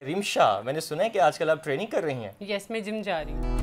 रिमशा, मैंने सुना है कि आजकल आप ट्रेनिंग कर रही हैं। यस, मैं जिम जा रही हूँ।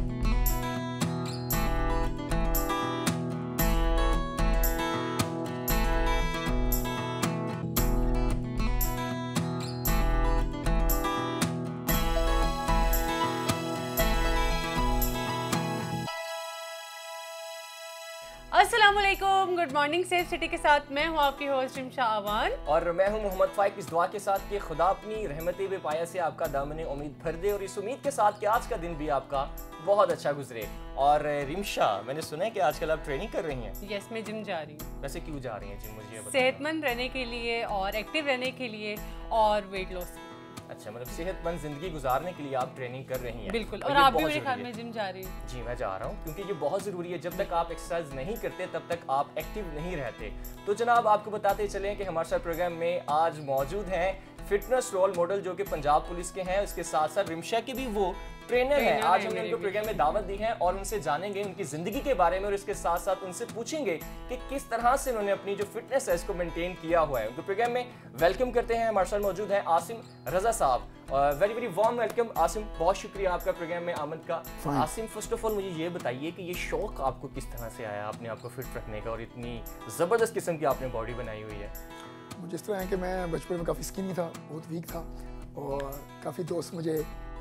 अस्सलामुअलैकुम, गुड मॉर्निंग सेफ सिटी के साथ मैं हूँ आपकी होस्ट रिमशा अवान और मैं हूँ मोहम्मद फाइक। इस दुआ के साथ कि खुदा अपनी रहमत बेपाया से आपका दामन उम्मीद भर दे और इस उम्मीद के साथ कि आज का दिन भी आपका बहुत अच्छा गुजरे। और रिमशा, मैंने सुना है कि आजकल आप ट्रेनिंग कर रही हैं। यस, मैं जिम जा रही हूँ। वैसे क्यों जा रही हैं जिम, मुझे बताइए। सेहतमंद रहने के लिए और एक्टिव रहने के लिए और वेट लॉस। अच्छा, मतलब सेहतमंद जिंदगी गुजारने के लिए आप ट्रेनिंग कर रही हैं। बिल्कुल, और आप भी मेरे ख्याल में जिम जा रही हैं। जी, मैं जा रहा हूँ क्योंकि ये बहुत ज़रूरी है। जब तक आप एक्सरसाइज नहीं करते तब तक आप एक्टिव नहीं रहते। तो जनाब, आपको बताते चलें कि हमारे साथ प्रोग्राम में आज मौजूद हैं फिटनेस रोल मॉडल जो कि पंजाब पुलिस के हैं। उसके साथ साथ रिमशा के भी वो ट्रेनर हैं। आज हमने उनको प्रोग्राम में दावत दी है और उनसे जानेंगे उनकी ज़िंदगी के बारे में और इसके साथ साथ उनसे पूछेंगे कि किस तरह से उन्होंने अपनी जो फिटनेस है इसको मेंटेन किया हुआ है। उनको प्रोग्राम में वेलकम करते हैं। हमारे साथ मौजूद हैं आसिम रजा साहब। Very very warm welcome Asim, बहुत शुक्रिया आपका प्रोग्राम में आमद का। आसिम, फर्स्ट ऑफ ऑल मुझे ये बताइए कि ये शौक आपको किस तरह से आया अपने आप को फिट रखने का और इतनी ज़बरदस्त किस्म की आपने बॉडी बनाई हुई है। मुझे इस तरह है कि मैं बचपन में काफ़ी स्किनी था, बहुत वीक था और काफ़ी दोस्त मुझे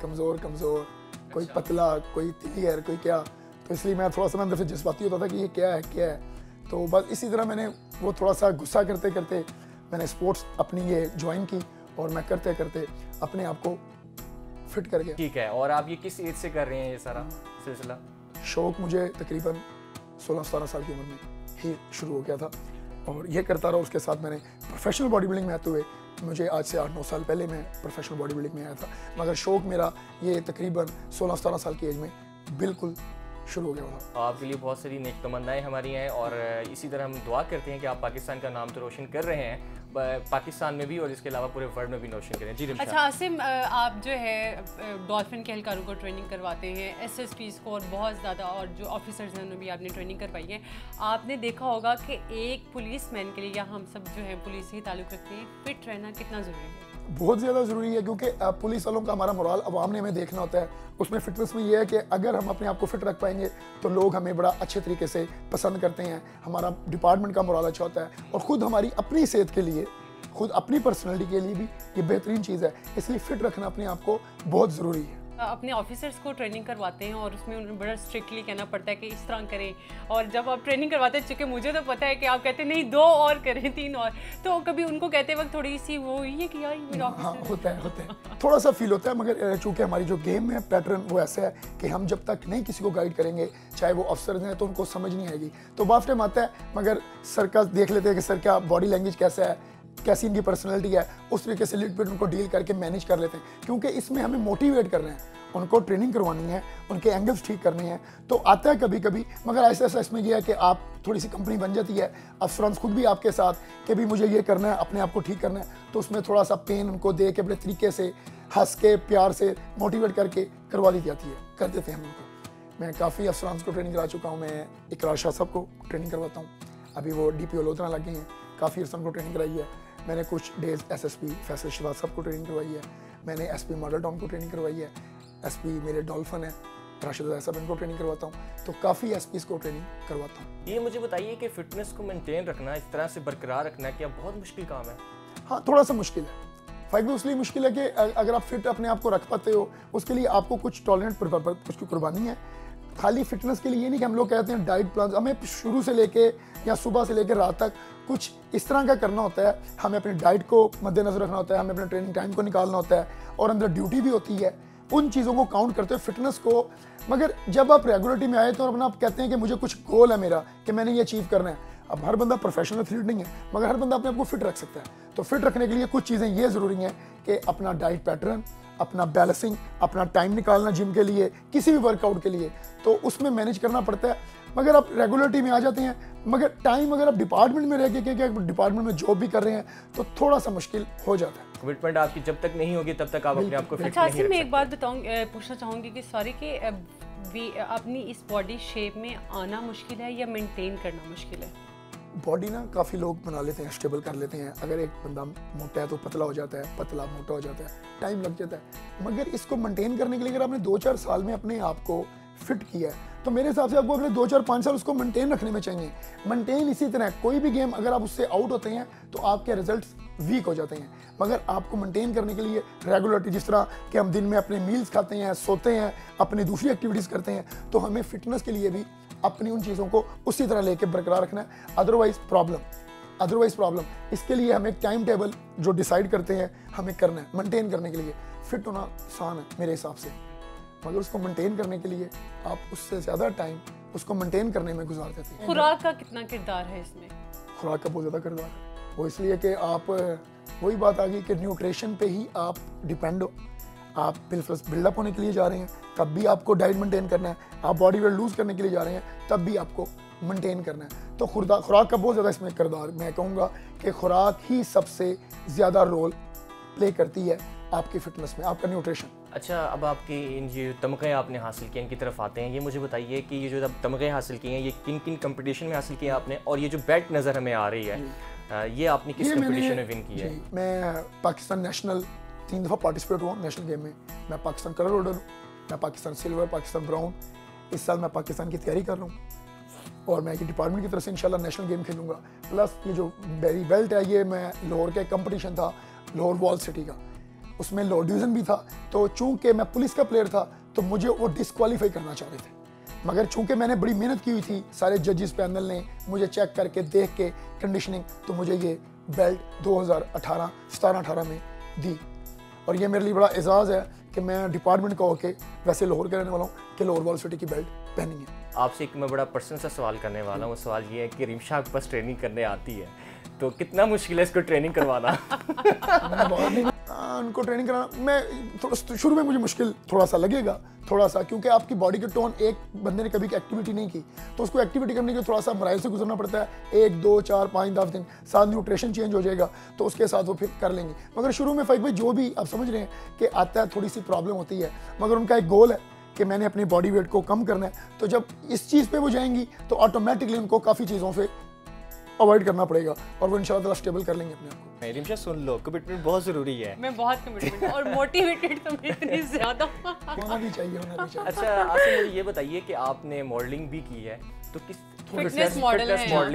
कमज़ोर कोई पतला, कोई तिलियर, कोई क्या, तो इसलिए मैं थोड़ा सा अंदर से जज्बाती होता था कि ये क्या है। तो बस इसी तरह मैंने वो थोड़ा सा गुस्सा करते करते मैंने स्पोर्ट्स अपनी ये ज्वाइन की और मैं करते करते अपने आप को फिट कर गया। ठीक है, और आप ये किस एज से कर रहे हैं ये सारा सिलसिला? शौक मुझे तकरीबन 16-17 साल की उम्र में ही शुरू हो गया था और ये करता रहा। उसके साथ मैंने प्रोफेशनल बॉडी बिल्डिंग में आते हुए मुझे आज से 8-9 साल पहले मैं प्रोफेशनल बॉडी बिल्डिंग में आया था, मगर शौक मेरा ये तकरीबन 16-17 साल की एज में बिल्कुल शुरू हो गया था। आपके लिए बहुत सारी नेक तमन्नाएं हमारी हैं और इसी तरह हम दुआ करते हैं कि आप पाकिस्तान का नाम तो रोशन कर रहे हैं, पाकिस्तान में भी और इसके अलावा पूरे वर्ल्ड में भी रोशन करें। जी रिमशा। अच्छा आसिम, आप जो है डॉल्फिन के एहलकारों को ट्रेनिंग करवाते हैं, एसएसपीज़ को, और बहुत ज़्यादा, और जो ऑफिसर्स हैं उन्हें भी आपने ट्रेनिंग करवाई है। आपने देखा होगा कि एक पुलिसमैन के लिए, या हम सब जो है पुलिस से ही ताल्लुक़ रखते हैं, फिट रहना कितना ज़रूरी है? बहुत ज़्यादा ज़रूरी है, क्योंकि पुलिस वालों का हमारा मोराल अवाम ने हमें देखना होता है। उसमें फिटनेस में ये है कि अगर हम अपने आप को फिट रख पाएंगे तो लोग हमें बड़ा अच्छे तरीके से पसंद करते हैं, हमारा डिपार्टमेंट का मोराल अच्छा होता है और ख़ुद हमारी अपनी सेहत के लिए, खुद अपनी पर्सनैलिटी के लिए भी ये बेहतरीन चीज़ है। इसलिए फ़िट रखना अपने आप को बहुत ज़रूरी है। अपने ऑफिसर्स को ट्रेनिंग करवाते हैं और उसमें उन्हें बड़ा स्ट्रिक्टली कहना पड़ता है कि इस तरह करें, और जब आप ट्रेनिंग करवाते हैं, चूँकि मुझे तो पता है कि आप कहते हैं नहीं 2 और करें, 3 और, तो कभी उनको कहते वक्त थोड़ी सी वो हुई है कि यार मेरा ऑफिसर। हाँ, होता है थोड़ा सा फील होता है, मगर चूँकि हमारी जो गेम है पैटर्न वो ऐसा है कि हम जब तक नहीं किसी को गाइड करेंगे, चाहे वो अफसर हैं, तो उनको समझ नहीं आएगी। तो बाफ टाइम आता है, मगर सर का देख लेते हैं कि सर क्या बॉडी लैंग्वेज कैसा है, कैसी इनकी पर्सनैलिटी है, उस तरीके से लिट पिट उनको डील करके मैनेज कर लेते हैं। क्योंकि इसमें हमें मोटिवेट कर रहे हैं, उनको ट्रेनिंग करवानी है, उनके एंगल्स ठीक करने हैं, तो आता है कभी कभी, मगर ऐसा ऐसा इसमें यह है कि आप थोड़ी सी कंपनी बन जाती है, अफसरान खुद भी आपके साथ कि भी मुझे ये करना है, अपने आप को ठीक करना है, तो उसमें थोड़ा सा पेन उनको दे के बड़े तरीके से हंस के प्यार से मोटिवेट करके करवा दी जाती है, कर देते हैं हम उनको। मैं काफ़ी अफसरान को ट्रेनिंग करा चुका हूँ। मैं इकरार शाह साहब को ट्रेनिंग करवाता हूँ, अभी वो DPO लोधरा लग गए हैं, काफ़ी अफसरान को ट्रेनिंग कराई है। मैंने कुछ डेज SSP फैसल शहबाज साहब को ट्रेनिंग करवाई है, मैंने SP मॉडल टाउन को ट्रेनिंग करवाई है, SP मेरे डॉल्फिन है राशिद साहब, इनको ट्रेनिंग करवाता हूँ, तो काफ़ी SPs को ट्रेनिंग करवाता हूँ। ये मुझे बताइए कि फिटनेस को मेंटेन रखना, इस तरह से बरकरार रखना क्या बहुत मुश्किल काम है? हाँ, थोड़ा सा मुश्किल है। फाइक भी इसलिए मुश्किल है कि अगर आप फिट अपने आप को रख पाते हो, उसके लिए आपको कुछ टॉलरेंट उसकी कुर्बानी है। खाली फिटनेस के लिए ये नहीं कि हम लोग कहते हैं डाइट प्लान, हमें शुरू से लेके या सुबह से लेकर रात तक कुछ इस तरह का करना होता है। हमें अपनी डाइट को मद्देनजर रखना होता है, हमें अपने ट्रेनिंग टाइम को निकालना होता है और अंदर ड्यूटी भी होती है। उन चीज़ों को काउंट करते हुए फिटनेस को, मगर जब आप रेगुलरिटी में आए तो अपना आप कहते हैं कि मुझे कुछ गोल है मेरा कि मैंने ये अचीव करना है। अब हर बंदा प्रोफेशनल एथलीट नहीं है, मगर हर बंदा अपने आप को फिट रख सकता है। तो फिट रखने के लिए कुछ चीज़ें ये ज़रूरी हैं कि अपना डाइट पैटर्न, अपना बैलेंसिंग, अपना टाइम निकालना जिम के लिए, किसी भी वर्कआउट के लिए, तो उसमें मैनेज करना पड़ता है। मगर आप रेगुलरिटी में आ जाते हैं, मगर टाइम अगर आप डिपार्टमेंट में रह के डिपार्टमेंट में जॉब भी कर रहे हैं तो थोड़ा सा मुश्किल हो जाता है। कमिटमेंट आपकी जब तक नहीं होगी तब तक आप अपने आप को फिट अच्छा, नहीं रख सकते। मैं एक बात पूछना चाहूँगी कि सॉरी कि अपनी इस बॉडी शेप में आना मुश्किल है या मेंटेन करना मुश्किल है? बॉडी ना काफ़ी लोग बना लेते हैं, स्टेबल कर लेते हैं। अगर एक बंदा मोटा है तो पतला हो जाता है, पतला मोटा हो जाता है, टाइम लग जाता है। मगर इसको मेंटेन करने के लिए अगर आपने 2-4 साल में अपने आप को फिट किया है तो मेरे हिसाब से आपको अगले 2-4-5 साल उसको मेंटेन रखने में चाहिए। मेंटेन इसी तरह कोई भी गेम अगर आप उससे आउट होते हैं तो आपके रिजल्ट्स वीक हो जाते हैं। मगर आपको मेंटेन करने के लिए रेगुलरिटी, जिस तरह कि हम दिन में अपने मील्स खाते हैं, सोते हैं, अपनी दूसरी एक्टिविटीज़ करते हैं, तो हमें फिटनेस के लिए भी अपनी उन चीज़ों को उसी तरह लेके बरकरार रखना है। अदरवाइज प्रॉब्लम इसके लिए हमें एक टाइम टेबल जो डिसाइड करते हैं हमें करना है। मेंटेन करने के लिए फिट होना आसान है मेरे हिसाब से, मगर उसको मेंटेन करने के लिए आप उससे ज़्यादा टाइम उसको मेंटेन करने में गुजार देते हैं। खुराक का कितना किरदार है इसमें? खुराक का बहुत ज़्यादा किरदार है। वो इसलिए कि आप, वही बात आ गई कि न्यूट्रिशन पे ही आप डिपेंड हो। आप बिल्डअप होने के लिए जा रहे हैं तब भी आपको डाइट मेंटेन करना है, आप बॉडी वेट लूज़ करने के लिए जा रहे हैं तब भी आपको मेंटेन करना है। तो खुराक का बहुत ज़्यादा इसमें किरदार, मैं कहूँगा कि खुराक ही सबसे ज़्यादा रोल प्ले करती है आपकी फिटनेस में, आपका न्यूट्रिशन। अच्छा, अब आपके इन ये तमगे आपने हासिल किए इनकी तरफ आते हैं। ये मुझे बताइए कि ये जो तमगे हासिल किए हैं ये किन किन कंपटीशन में हासिल किए आपने, और ये जो बेल्ट नज़र हमें आ रही है ये आपने किस कंपटीशन में विन की है? मैं पाकिस्तान नेशनल 3 दफ़ा पार्टिसिपेट हुआ नेशनल गेम में। मैं पाकिस्तान कलर होल्डर हूँ, मैं पाकिस्तान सिल्वर, पाकिस्तान ब्राउन। इस साल मैं पाकिस्तान की तैयारी कर रहा हूँ और मैं ये डिपार्टमेंट की तरफ से इंशाल्लाह नेशनल गेम खेलूँगा। प्लस ये जो मेरी बेल्ट है ये मैं लाहौर का कंपटीशन था, लाहौर वॉल सिटी का, उसमें लो डिवीज़न भी था। तो चूंकि मैं पुलिस का प्लेयर था तो मुझे वो डिस्क्वालीफाई करना चाह रहे थे, मगर चूंकि मैंने बड़ी मेहनत की हुई थी, सारे जजेस पैनल ने मुझे चेक करके देख के कंडीशनिंग, तो मुझे ये बेल्ट 2017-18 में दी। और ये मेरे लिए बड़ा एजाज़ है कि मैं डिपार्टमेंट का होके, वैसे लाहौर के रहने वाला हूँ, कि लाहौर वॉल सिटी की बेल्ट पहनी है। आपसे एक मैं बड़ा पर्सनल सा सवाल करने वाला हूँ। सवाल ये है कि रिमशा आपके पास ट्रेनिंग करने आती है तो कितना मुश्किल है इसको ट्रेनिंग करवाना? उनको ट्रेनिंग कराना मैं थोड़ा शुरू में मुझे मुश्किल थोड़ा सा लगेगा, थोड़ा सा, क्योंकि आपकी बॉडी के टोन एक बंदे ने कभी एक्टिविटी नहीं की तो उसको एक्टिविटी करने के लिए थोड़ा सा मराइल से गुजरना पड़ता है। 1, 2, 4, 5, 10 दिन साथ न्यूट्रिशन चेंज हो जाएगा तो उसके साथ वो फिर कर लेंगे। मगर शुरू में फाइक भाई जो भी आप समझ रहे हैं कि आता है, थोड़ी सी प्रॉब्लम होती है, मगर उनका एक गोल है कि मैंने अपनी बॉडी वेट को कम करना है। तो जब इस चीज़ पे वो जाएंगी तो ऑटोमेटिकली उनको काफ़ी चीज़ों से अवॉइड करना पड़ेगा और वो इंशाल्लाह स्टेबल कर लेंगे अपने आप को। रिमशा सुन लो, कमिटमेंट बहुत ज़रूरी है। मैं बहुत कमिटमेंट और मोटिवेटेड तो मैं इतनी ज़्यादा होना भी चाहिए। अच्छा आसिम, मुझे ये बताइए कि आपने मॉडलिंग भी की है तो किस फिटनेस मॉडल है?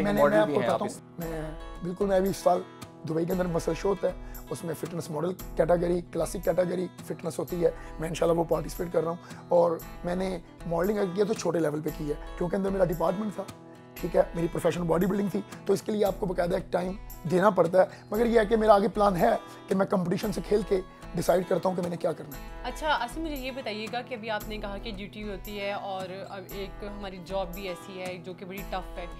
मैं अभी इस साल दुबई के अंदर मसल शो होता है, उसमें fitness model category, classic category fitness होती है। मैं इंशाल्लाह वो पार्टिसिपेट कर रहा हूँ और मैंने मॉडलिंग किया तो छोटे लेवल पे की है क्योंकि अंदर मेरा डिपार्टमेंट था, ठीक है, मेरी प्रोफेशनल बॉडी बिल्डिंग थी, तो इसके लिए आपको बाकायदा एक टाइम देना पड़ता है। मगर यह है कि मेरा आगे प्लान है कि मैं कंपटीशन से खेल के डिसाइड करता हूँ कि मैंने क्या करना है। अच्छा आसिम, मुझे ये बताइएगा कि अभी आपने कहा कि ड्यूटी होती है और अब एक हमारी जॉब भी ऐसी है जो कि बड़ी टफ है।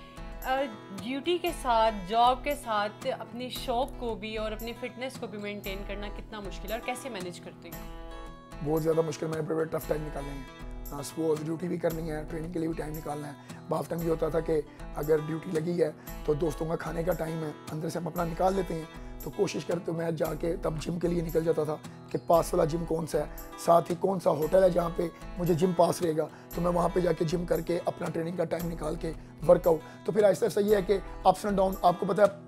ड्यूटी के साथ, जॉब के साथ अपने शौक को भी और अपनी फिटनेस को भी मेंटेन करना कितना मुश्किल है और कैसे मैनेज करते हैं? बहुत ज़्यादा मुश्किल, मैंने बड़े टफ टाइम निकाले हैं। सपोज ड्यूटी भी करनी है, ट्रेनिंग के लिए भी टाइम निकालना है। बाफ टाइम ये होता था कि अगर ड्यूटी लगी है तो दोस्तों का खाने का टाइम है, अंदर से हम अपना निकाल लेते हैं, तो कोशिश करते मैं जाके तब जिम के लिए निकल जाता था कि पास वाला जिम कौन सा है, साथ ही कौन सा होटल है जहाँ पे मुझे जिम पास रहेगा, तो मैं वहाँ पे जाके जिम करके अपना ट्रेनिंग का टाइम निकाल के वर्कआउट। तो फिर ऐसा ऐसा ये है कि अप्स एंड डाउन, आपको पता है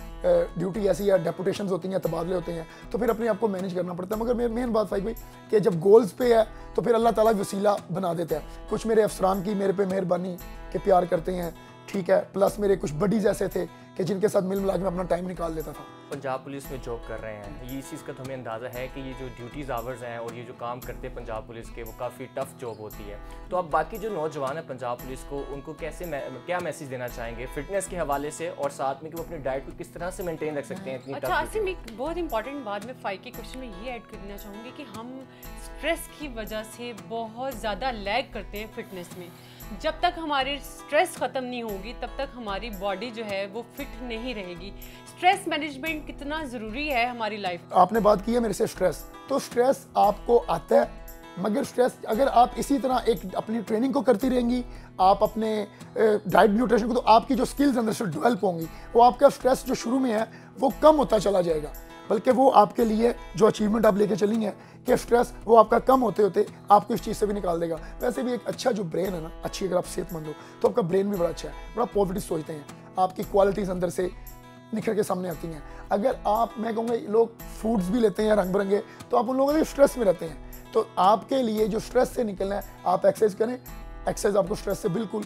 ड्यूटी ऐसी है, डेपुटेशंस होती हैं, तबादले होते हैं, तो फिर अपने आप को मैनेज करना पड़ता है। मगर मेन बात फाइक भाई कि जब गोल्स पे है तो फिर अल्लाह ताला वसीला बना देता है। कुछ मेरे अफसरान की मेरे पे मेहरबानी के प्यार करते हैं, ठीक है, प्लस मेरे कुछ बडीज़ ऐसे थे कि जिनके साथ मिल मिला के मैं अपना टाइम निकाल लेता था। पंजाब पुलिस में जॉब कर रहे हैं, ये इस चीज़ का तो हमें अंदाज़ा है कि ये जो ड्यूटीज़ आवर्स हैं और ये जो काम करते हैं पंजाब पुलिस के, वो काफ़ी टफ जॉब होती है। तो आप बाकी जो नौजवान हैं पंजाब पुलिस को, उनको क्या मैसेज देना चाहेंगे फिटनेस के हवाले से और साथ में कि वो अपनी डाइट को किस तरह से मेंटेन रख सकते हैं इतनी अच्छा आसिम, एक बहुत इंपॉर्टेंट बात मैं फाइक के क्वेश्चन में ये ऐड करना चाहूँगी कि हम स्ट्रेस की वजह से बहुत ज़्यादा लैग करते हैं फिटनेस में। जब तक हमारी स्ट्रेस ख़त्म नहीं होगी तब तक हमारी बॉडी जो है वो फिट नहीं रहेगी। स्ट्रेस मैनेजमेंट कितना ज़रूरी है हमारी लाइफ में? आपने बात की है मेरे से स्ट्रेस, तो स्ट्रेस आपको आता है, मगर स्ट्रेस अगर आप इसी तरह एक अपनी ट्रेनिंग को करती रहेंगी, आप अपने डाइट न्यूट्रिशन को, तो आपकी जो स्किल्स अंदर से डेवलप होंगी, वो आपका स्ट्रेस जो शुरू में है वो कम होता चला जाएगा। बल्कि वो आपके लिए जो अचीवमेंट आप लेके चली हैं कि स्ट्रेस वो आपका कम होते होते आपको इस चीज़ से भी निकाल देगा। वैसे भी एक अच्छा जो ब्रेन है ना, अच्छी अगर आप सेहतमंद हो तो आपका ब्रेन भी बड़ा अच्छा है, बड़ा पॉजिटिव सोचते हैं, आपकी क्वालिटीज़ अंदर से निखर के सामने आती हैं। अगर आप, मैं कहूँगा लोग फूड्स भी लेते हैं रंग बिरंगे, तो आप उन लोगों के स्ट्रेस में रहते हैं। तो आपके लिए जो स्ट्रेस से निकलना है, आप एक्सरसाइज करें। एक्सरसाइज आपको स्ट्रेस से बिल्कुल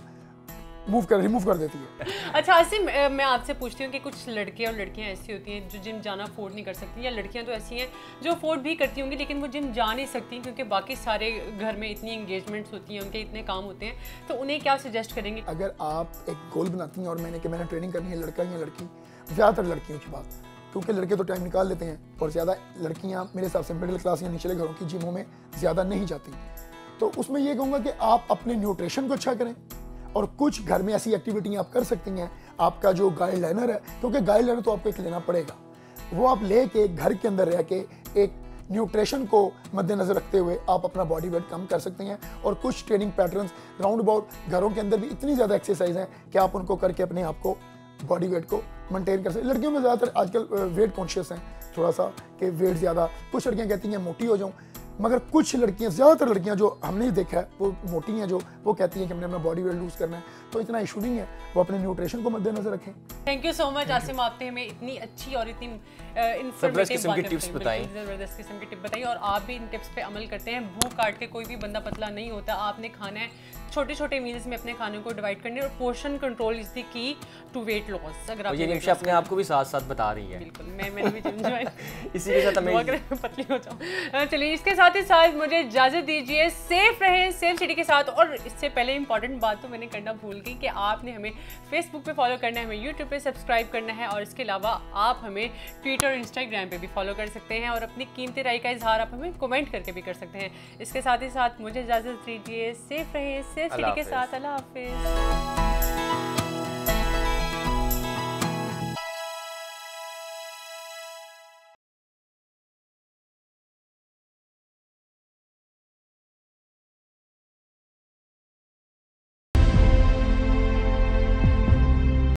रिमूव कर देती है। अच्छा आसिम, मैं आपसे पूछती हूँ कि कुछ लड़के और लड़कियाँ ऐसी होती हैं जो जिम जाना अफोर्ड नहीं कर सकती, या लड़कियाँ तो ऐसी हैं जो अफोर्ड भी करती होंगी लेकिन वो जिम जा नहीं सकती क्योंकि बाकी सारे घर में इतनी एंगेजमेंट्स होती हैं, उनके इतने काम होते हैं, तो उन्हें क्या सजेस्ट करेंगे? अगर आप एक गोल बनाती हैं और मैंने ट्रेनिंग करनी है, लड़का या लड़की, ज़्यादातर लड़कियों की बात, क्योंकि लड़के तो टाइम निकाल लेते हैं और ज़्यादा लड़कियाँ मेरे हिसाब से मिडिल क्लास या निचले घरों की जिमों में ज़्यादा नहीं जाती। तो उसमें ये कहूँगा कि आप अपने न्यूट्रिशन को अच्छा करें और कुछ घर में ऐसी एक्टिविटी आप कर सकती हैं। आपका जो गाइडलाइनर है, क्योंकि गाइडलाइनर तो आपको एक लेना पड़ेगा, वो आप लेके घर के अंदर रह के एक न्यूट्रिशन को मद्देनजर रखते हुए आप अपना बॉडी वेट कम कर सकते हैं। और कुछ ट्रेनिंग पैटर्न्स राउंड अबाउट घरों के अंदर भी इतनी ज़्यादा एक्सरसाइज हैं कि आप उनको करके अपने आप को बॉडी वेट को मेंटेन कर सकते हैं। लड़कियों में ज़्यादातर आजकल वेट कॉन्शियस हैं थोड़ा सा कि वेट ज़्यादा, कुछ लड़कियाँ कहती हैं मोटी हो जाऊँ, मगर कुछ लड़कियां, ज़्यादातर लड़कियां जो हमने देखा है वो मोटी हैं, जो वो कहती हैं कि हमने अपना बॉडी वेट लूज़ करना है। तो इतना इशू नहीं है, वो अपने न्यूट्रिशन को मद्देनजर रखें। Thank you so much Asim, आपने हमें इतनी अच्छी और इतनी जबरदस्त किस्म की टिप्स बताई, ज़बरदस्त किस्म की टिप बताई, और आप भी इन टिप्स पे अमल करते हैं। भूख काट के कोई भी बंदा पतला नहीं होता। आपने खाना है, छोटे छोटे मील्स में अपने खाने को डिवाइड करने, और portion control is the key to weight loss. अगर आप ये निमिषा अपने आप को भी साथ साथ बता रही है। बिल्कुल, मैंने भी जिम ज्वाइन इसी के साथ हमें पतली हो जाऊँ। चलिए, इसके साथ ही साथ मुझे इजाज़त दीजिए। सेफ रहें, सेफ सिटी के साथ। और इससे पहले इंपॉर्टेंट बात तो मैंने करना भूल गई कि आपने हमें फेसबुक पे फॉलो करना है, हमें यूट्यूब पे सब्सक्राइब करना है, और इसके अलावा आप हमें ट्विटर और इंस्टाग्राम पे भी फॉलो कर सकते हैं, और अपनी कीमती राय का इजहार आप हमें कमेंट करके भी कर सकते हैं। इसके साथ ही साथ मुझे इजाज़त दीजिए। सेफ रहें, सेफ सिटी के साथ। अल्लाह हाफिज़।